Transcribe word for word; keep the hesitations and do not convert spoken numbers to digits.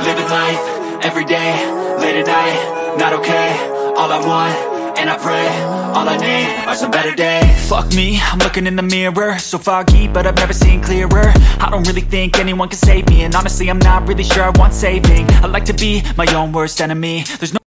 living life, everyday, late at night, not okay. All I want, and I pray, all I need are some better days. Fuck me, I'm looking in the mirror, so foggy, but I've never seen clearer. I don't really think anyone can save me, and honestly I'm not really sure I want saving. I like to be my own worst enemy. There's no